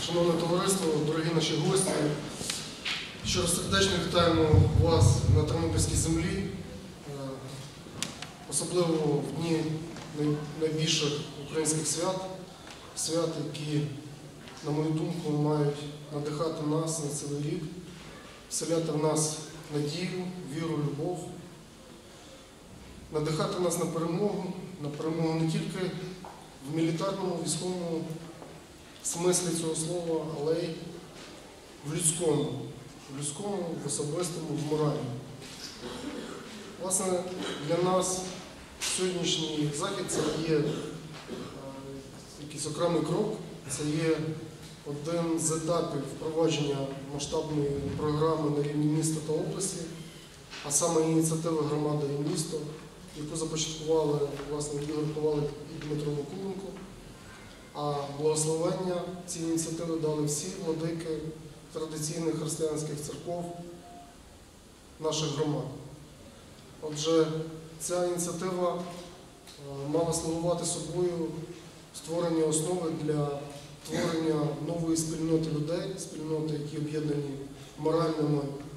Шановне товариство, дорогі наші гості, щиросердечно вітаємо вас на Тернопільській землі, особливо в дні найбільших українських свят, які, на мою думку, мають надихати нас на цілий рік, вселяти в нас надію, віру, любов, надихати нас на перемогу не тільки в мілітарному, військовому смислі цього слова, але й в людському, в особистому, в моралі. Власне, для нас сьогоднішній захід – це є якийсь окремий крок, це є один з етапів впровадження масштабної програми на рівні міста та області, а саме ініціативи «Громада і місто», яку започаткували, власне, підготували і Дмитро Вакуленко, а благословення цієї ініціативи дали всі владики традиційних християнських церков наших громад. Отже, ця ініціатива мала слугувати собою створення основи для творення нової спільноти людей, спільноти, які об'єднані моральними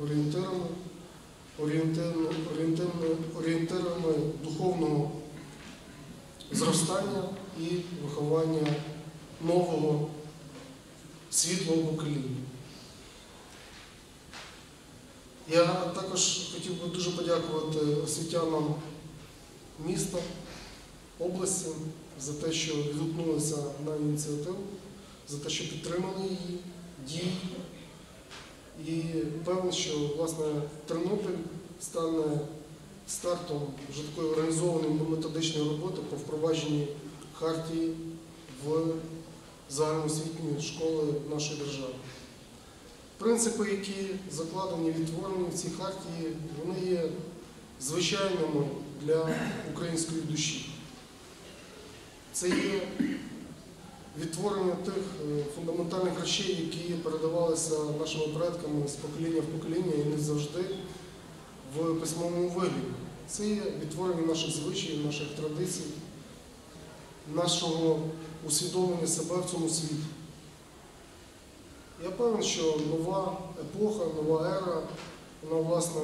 орієнтирами духовного зростання і виховання нового світлого покоління. Я також хотів би дуже подякувати освітянам міста, області за те, що відгукнулися на ініціативу, за те, що підтримали її, дії. І певно, що, власне, Тернопіль стане стартом вже такої організованої методичної роботи по впровадженні хартії в загальноосвітні школи нашої держави. Принципи, які закладені, відтворені в цій хартії, вони є звичайними для української душі. Це є відтворення тих фундаментальних речей, які передавалися нашими предками з покоління в покоління і не завжди в письмовому вигляді. Це є відтворення наших звичаїв, наших традицій, нашого усвідомлення себе в цьому світі. Я певен, що нова епоха, нова ера, вона, власне,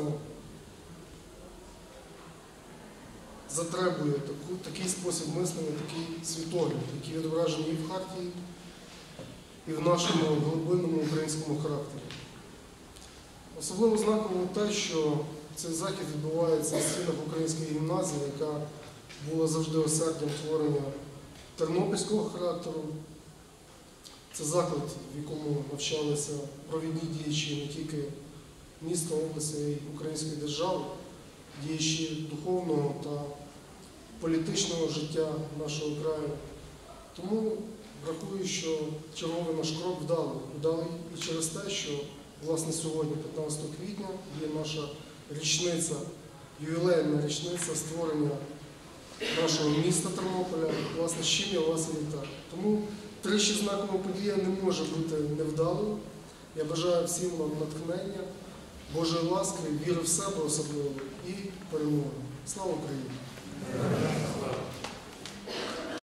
затребує такий спосіб мислення, такий світогляд, який відображений і в хартії, і в нашому глибинному українському характері. Особливо знаково те, що цей захід відбувається в стінах Української гімназії, яка була завжди осердям творення тернопільського характеру. Це заклад, в якому навчалися провідні діячі не тільки міста, області, а й української держави, діячі духовного та політичного життя нашого краю. Тому рахую, що черговий наш крок вдалий і через те, що, власне, сьогодні, 15 квітня, є наша річниця, ювілейна річниця створення нашого міста Тернополя. Власне, з чим я вас і вітаю. Тому тричі знакова подія не може бути невдалою. Я бажаю всім вам натхнення, Божої ласки, віри в себе особливо і перемоги. Слава Україні!